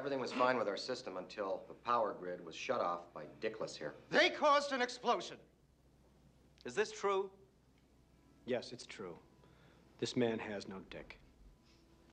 Everything was fine with our system until the power grid was shut off by Dickless here. They caused an explosion. Is this true? Yes, it's true. This man has no dick.